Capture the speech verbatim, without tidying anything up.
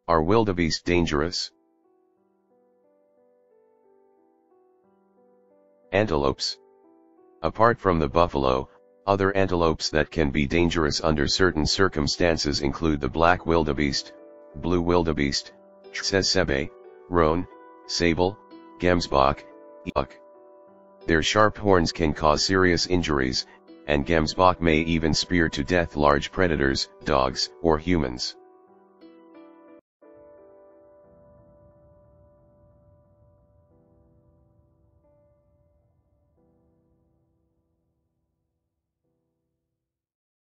Are wildebeest dangerous? Antelopes. Apart from the buffalo, other antelopes that can be dangerous under certain circumstances include the black wildebeest, blue wildebeest, tsessebe, roan, sable, gemsbok, elk. Their sharp horns can cause serious injuries, and gemsbok may even spear to death large predators, dogs, or humans.